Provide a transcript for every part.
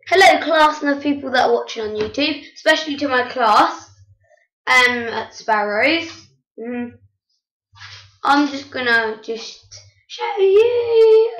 Hello class and the people that are watching on YouTube, especially to my class at Sparrows. I'm just gonna show you.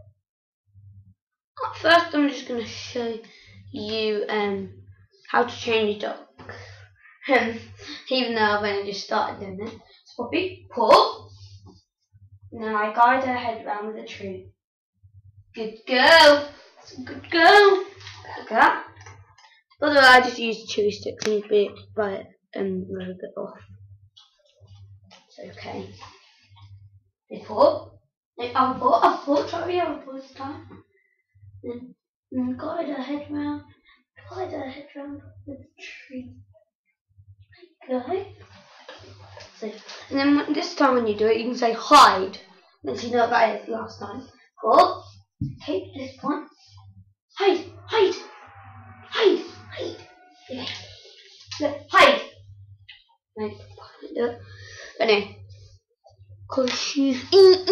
First I'm just gonna show you how to change dog. Even though I've only just started doing it. So Poppy, pull. And then I guide her head round with a tree. Good girl. Good girl. Like that. By the way, I just used chewy sticks and bit by rub it off. It's okay. They pull. I'll pull. Sorry, I'll pull this time. Then guide her head round. Guide her head round with the tree. Like so, and then this time when you do it, you can say hide. Let's see what that is last time. Pull. Take this point. Hide. Hide. Hide. Hide. Yeah. Look, hide. Right. Anyway. Cause she's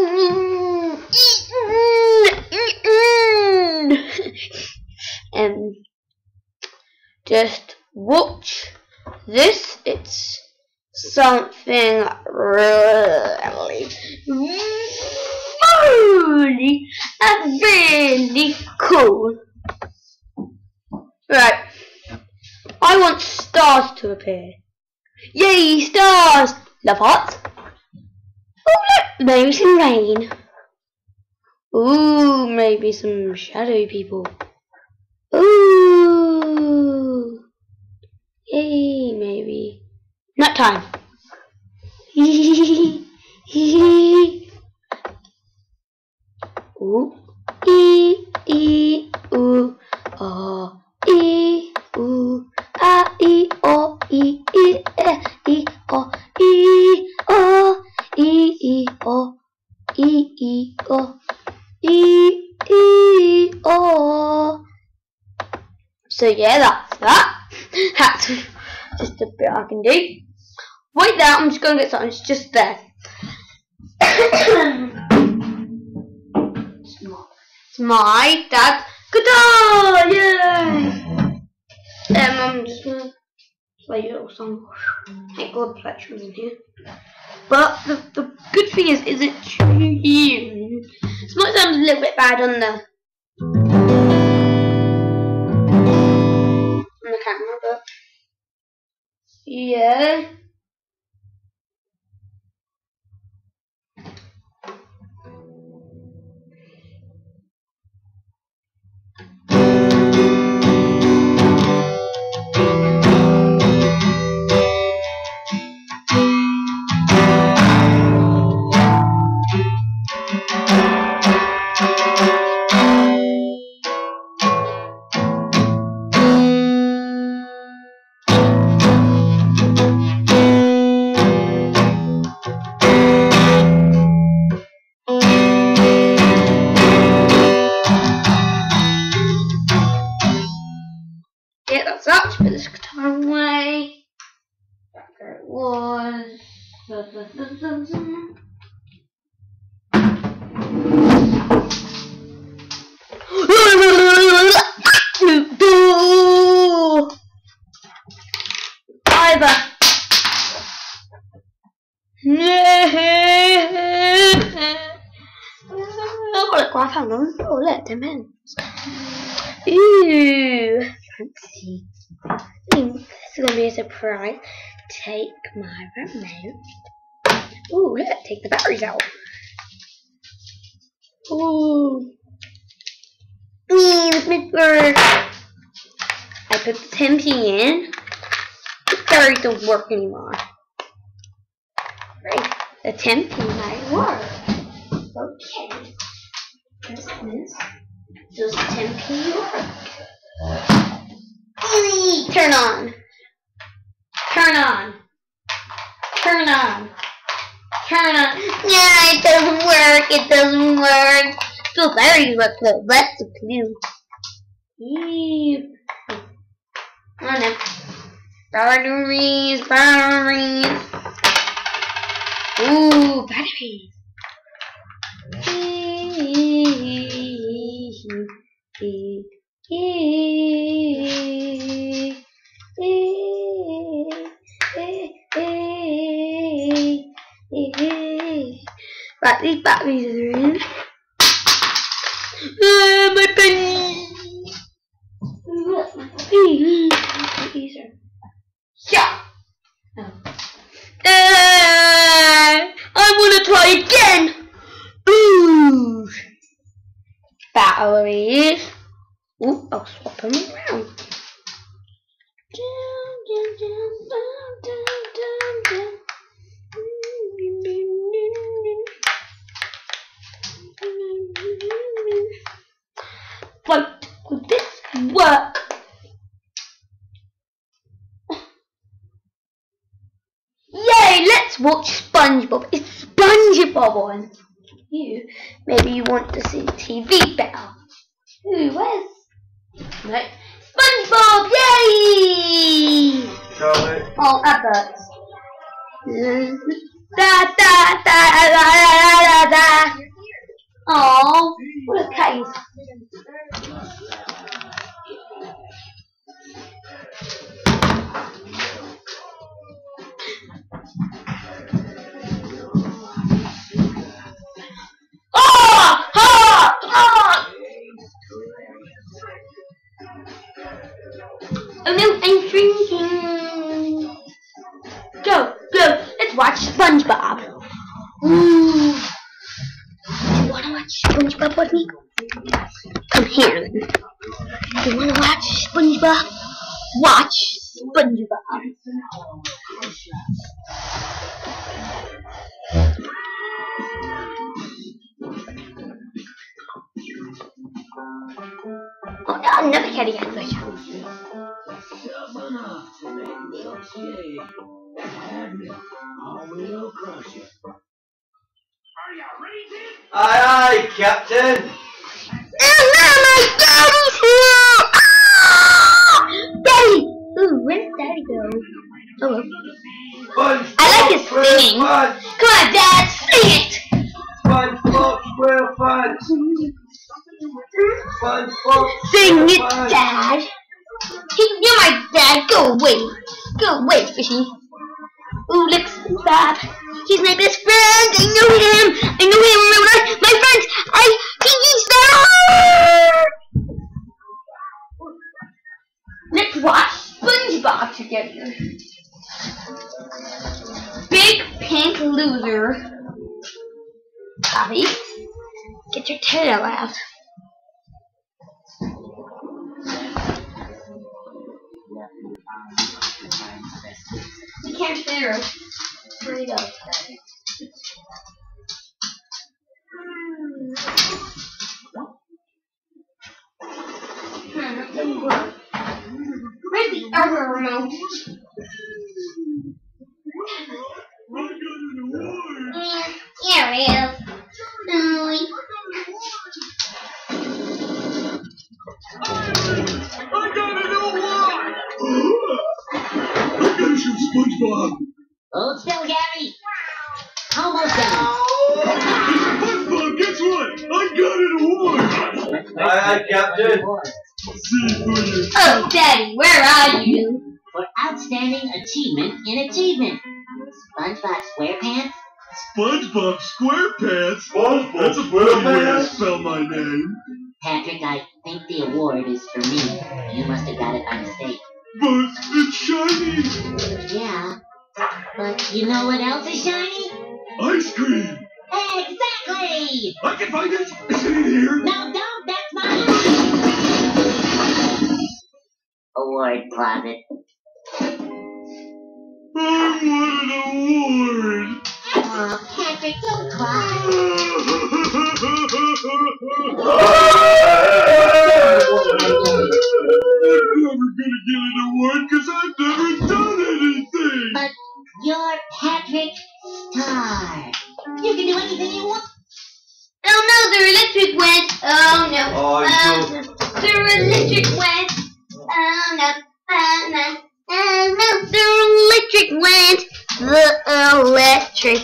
just watch this. It's something really cool. Right. I want stars to appear. Yay, stars! Love hearts. Oh look, maybe some rain. Ooh, maybe some shadowy people. Ooh. Yay, maybe. Nap time. Ooh. Ooh. Oh. Ooh. Ah, oh, oh, oh, oh. So yeah, that's that. That's just a bit I can do. Wait there, I'm just going to get something. It's just there. It's my dad's guitar. Yay! I'm just gonna play a little song. Thank God Fletcher's in here. But the good thing is it tunes. This might sound a little bit bad on the camera, but yeah. Yeah, that's that. Put this guitar away. Back where it was. Either. Oh, look, 10 minutes. Ooh, fancy. This is going to be a surprise. Take my remote. Ooh, look, take the batteries out. Ooh. This might work. I put the 10p in. The batteries don't work anymore. Right, the 10p might work. Okay. Does 10p work? Turn on. Turn on. Turn on. Turn on. Yeah, it doesn't work. It doesn't work. The batteries work though. That's a clue. On it. Batteries. Ooh, batteries. Right, these batteries are in. My penny! Yeah! I wanna try again! Ooh! Batteries. Ooh, I'll swap them around. Right, could this work? Yay, let's watch SpongeBob. It's SpongeBob on. Maybe you want to see TV better. Ooh, where's... No. SpongeBob, yay! Charlie. Oh, adverts. Da da da da da da da. Oh, what a cave. Oh no, I'm drinking. Go, let's watch SpongeBob. Ooh. Do you want to watch SpongeBob with me? Come here then. Do you want to watch SpongeBob? Watch SpongeBob. Oh, another kitty advert. Aye, aye, Captain. Oh no, my daddy's here! Ah! Daddy! Ooh, where did Daddy go? Oh well. I like his singing. Come on, Dad, sing it! SpongeBob SquarePants. SpongeBob Sing it, Dad! You're my dad, go away! Go away, fishy! Ooh, look, SpongeBob! He's my best friend! I know him! My friends! TV star! Let's watch SpongeBob together. Big pink loser. Bobby, get your tail out. You can't hear. Where you go? Where's the other remote? Here it is. I got an award! I gotta shoot SpongeBob! Hold still, Gary. Almost done. SpongeBob, guess what? I got an award! Aye, aye, Captain. See you for you. Oh, Daddy, where are you? For outstanding achievement in achievement. SpongeBob SquarePants. SpongeBob SquarePants? That's a funny way to spell my name. Patrick, I think the award is for me. You must have got it by mistake. But it's shiny! Yeah. But you know what else is shiny? Ice cream! Exactly! I can find it! Is it in here? No, don't! That's mine! Award closet. I want an award! Oh, Patrick, don't cry. I'm never gonna get an award because I've never done anything! But you're Patrick Star. You can do anything you want. Oh no, the electric went. Oh no. Oh, the electric went. Oh no. No. No, the electric went. The electric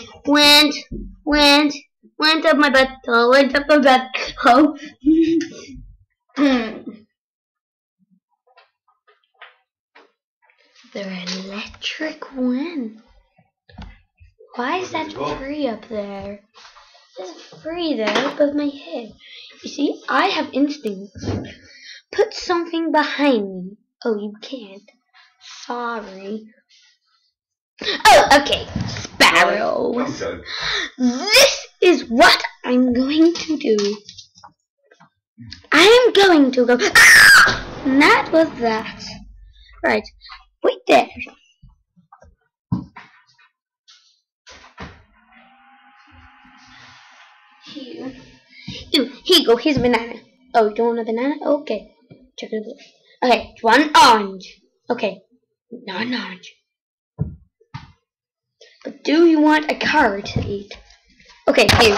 went up my butt. Oh, went up my butt. Oh. The electric went. Why is that tree up there? There's a tree there above my head. You see, I have instincts. Put something behind me. Oh, you can't. Sorry. Oh, okay. Sparrows. Okay. This is what I'm going to do. I am going to go. Ah! And that was that. Right. Wait there. Here. Here you go. Here's a banana. Oh, you don't want a banana? Okay. Check it out. Okay, one orange. Okay. Not an orange. But do you want a carrot to eat? Okay, here.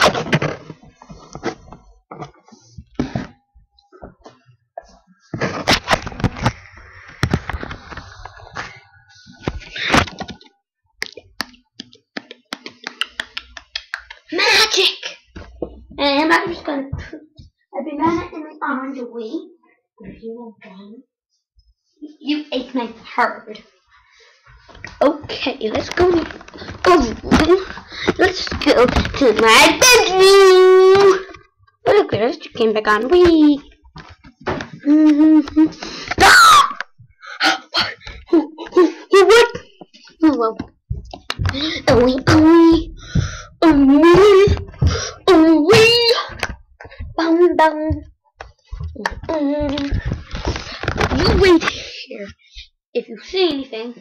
Magic! And I'm just gonna put a banana in my orange away. If you want one. You ate my carrot. Okay, let's go. Let's go to my bedroom. Oh, look, there's chicken back on. Wee. Ah! What? Oh, you wait here. If you see anything,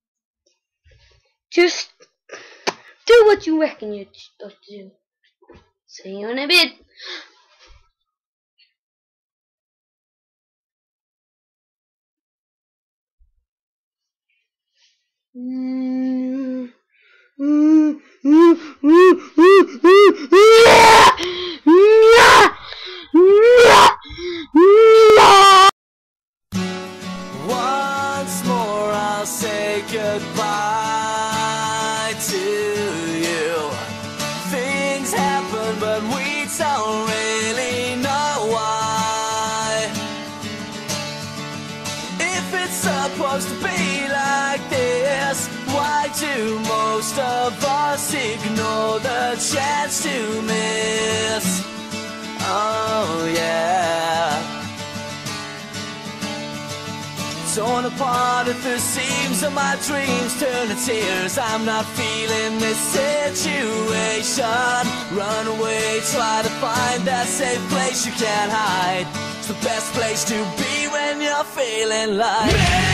just do what you reckon you're supposed to do. See you in a bit. Once more I'll say goodbye to you. Things happen but we don't really know why. If it's supposed to be like this, why do most of us ignore the chance to miss? Oh yeah. Torn apart at the seams of my dreams turn to tears. I'm not feeling this situation. Run away, try to find that safe place you can't hide. It's the best place to be when you're feeling like